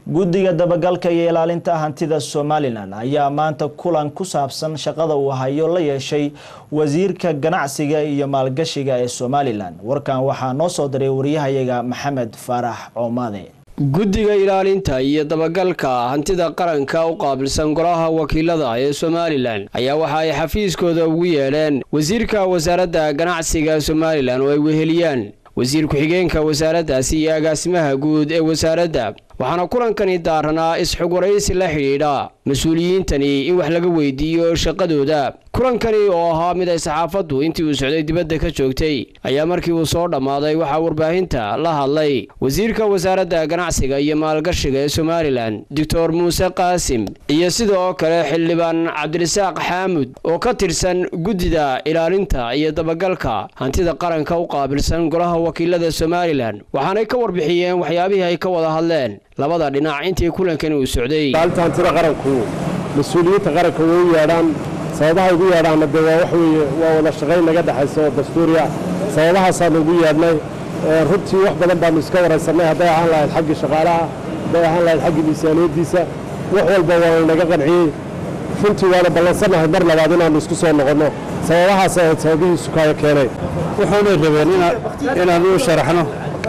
guddiga dabagalka iyo ilaalinta hantida Somaliland ayaa maanta kulan ku saabsan shaqada uu hayo la yeeshay wasiirka ganacsiga iyo maalgashiga ee Somaliland. Warkan waxaa noo soo diray wariyahayaga Maxamed Farax Oomade. guddiga ilaalinta iyo dabagalka hantida qaranka u qaabilsan golaha wakiilada ee Somaliland ayaa waxa ay xafiiskooda ugu yeeleen wasiirka wasaaradda ganacsiga Somaliland oo ay weheliyaan wasiir ku-xigeenka wasaaraddaasi iyo agaasimaha guud ee wasaaradda. waxaana kulankani daaranaa isxog waraysi la xidhiidha mas'uuliyiintani in wax laga weydiiyo shaqadooda. kulankani oo ahaa mid ay saxaafaddu intii uu socday dibadda ka joogtay ayaa markii uu soo dhamaaday waxaa warbaahinta la hadlay wasiirka wasaaradda ganacsiga iyo maalgashiga ee Somaliland Dr. Muuse Qaasim iyo sidoo kale xildhibaan Cabdirasaaq Xaamud oo ka tirsan guddida ilaalinta iyo dabagalka hantida qaranka u qaabilsan golaha wakiilada Somaliland. waxaanay ka warbixiyeen waxyaabihii ay ka wada hadleen labada dhinac intii kulankani uu socday. hantida qaranku mas'uuliyiinta qaranka way yeedhaan sababaha ugu yeedhaan wax weeye waa wada shaqayn naga dhaxayso dastuuriya sababahaas aan ugu yeedhnay runtii wax badan baan iska waraysanay haday ahaan lahayd xagga shaqaalaha haday ahaan lahayd xagga miisaaniyadiisa wax walba waa naga qanciyay runtii waana ballansanahay mar labaad inaan isku soo noqono sababahaas ay sababihiisu ka keenay waxaanay rabeen inaan u sharaxno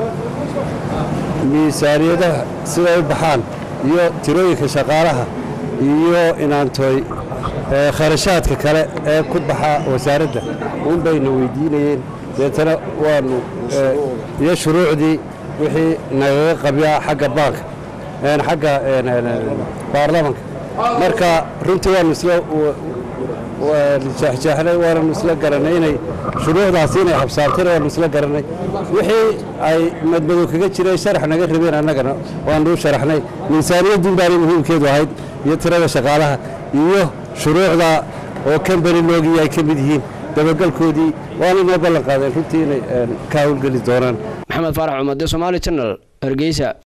miisaaniyadaha sida u baxaan iyo tirooyinka shaqaalaha iyo inaantoy kharashaadka kale ee ku baxa wasaaradda un bayna weydiinayeen deetana waanu iyo shuruucdii wixii nagaga qabyaa xagga baanka xagga baarlamaanka marka runtii waanu isla jeexjeexnay waanu isla garanay inay shuruucdaasi inay habsaabteen waanu isla garanay wixii ay madmadow kaga jireen sharax naga rabeen annagana waanu u sharaxnay miisaaniyaddiin baanay muhiimkeedu ahayd iyo tirada shaqaalaha iyo shuruucda oo company loogii ay ka mid yihiin dabagalkoodii waana inoo ballan qaadeen runtii inay ka hawlgeli doonaan. Maxamed Farax Oomade, Somali Channel, Hargeysa.